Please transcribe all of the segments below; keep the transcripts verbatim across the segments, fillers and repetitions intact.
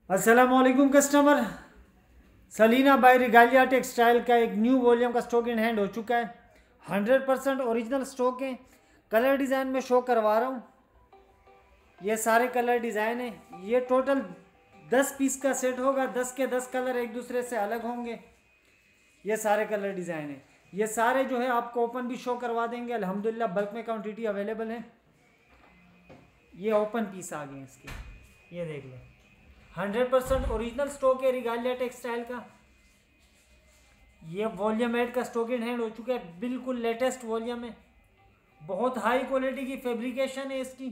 अस्सलामुअलैकुम customer. Salina by Regalia textile का एक न्यू वॉल्यूम का स्टॉक इन हैंड हो चुका है। हंड्रेड परसेंट ओरिजिनल स्टॉक है। कलर डिज़ाइन में शो करवा रहा हूँ। ये सारे कलर डिज़ाइन है। ये टोटल दस पीस का सेट होगा। दस के दस कलर एक दूसरे से अलग होंगे। ये सारे कलर डिज़ाइन है। ये सारे जो है आपको ओपन भी शो करवा देंगे। अल्हम्दुलिल्लाह बल्क में क्वान्टिटी अवेलेबल है। ये ओपन पीस आ गए इसके, ये देख लें। हंड्रेड परसेंट ओरिजिनल स्टॉक है रिगालिया टेक्सटाइल का। ये वॉल्यूम एड का स्टॉक इन हैंड हो चुका है। बिल्कुल लेटेस्ट वॉल्यूम है। बहुत हाई क्वालिटी की फैब्रिकेशन है इसकी।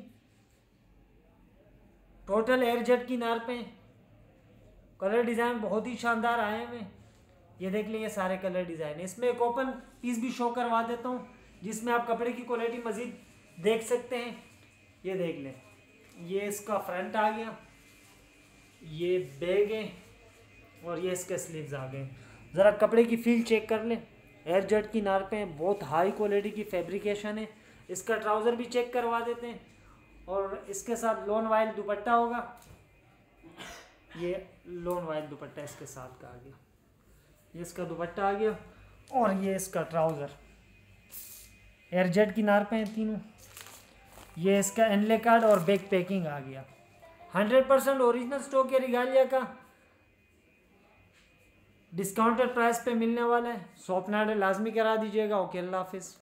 टोटल एयरजेट की नार पे। कलर डिज़ाइन बहुत ही शानदार आए हैं। ये देख लें, ये सारे कलर डिज़ाइन है। इसमें एक ओपन पीस भी शो करवा देता हूँ जिसमें आप कपड़े की क्वालिटी मज़ीद देख सकते हैं। ये देख लें, ये इसका फ्रंट आ गया, ये बैग है और ये इसके स्लीव्स आ गए। ज़रा कपड़े की फील चेक कर लें। एयर जेट की नार पे बहुत हाई क्वालिटी की फैब्रिकेशन है। इसका ट्राउज़र भी चेक करवा देते हैं और इसके साथ लोन वाइल दुपट्टा होगा। ये लोन वाइल दुपट्टा इसके साथ का आ गया। ये इसका दुपट्टा आ गया और ये इसका ट्राउज़र एयर जेट की नार पे हैं तीनों। ये इसका एनले कार्ड और बैक पैकिंग आ गया। हंड्रेड परसेंट ओरिजिनल स्टॉक है रिगालिया का। डिस्काउंटेड प्राइस पे मिलने वाला है। शॉप नाइट लाजमी करा दीजिएगा। ओके, अल्लाह हाफिज़।